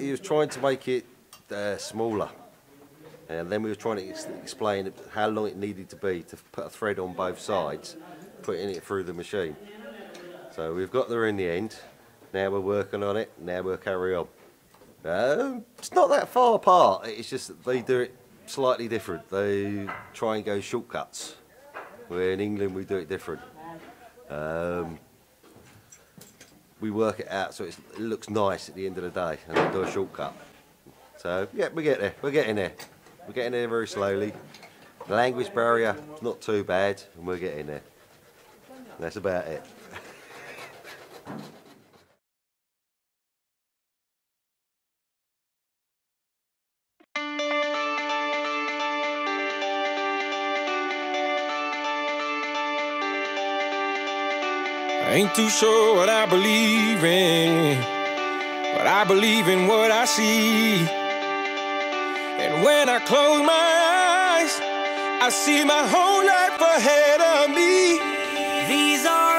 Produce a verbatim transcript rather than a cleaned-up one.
he was trying to make it uh, smaller. And then we were trying to ex explain how long it needed to be to put a thread on both sides, putting it through the machine. So we've got there in the end. Now we're working on it. Now we'll carry on. Um, it's not that far apart. It's just that they do it slightly different. They try and go shortcuts. Where in England we do it different. Um, we work it out so it's, it looks nice at the end of the day, and then do a shortcut. So yeah, we get there. We're getting there. We're getting there very slowly. The language barrier is not too bad, and we're getting there. That's about it. I ain't too sure what I believe in, but I believe in what I see. And when I close my eyes, I see my whole life ahead of me. These are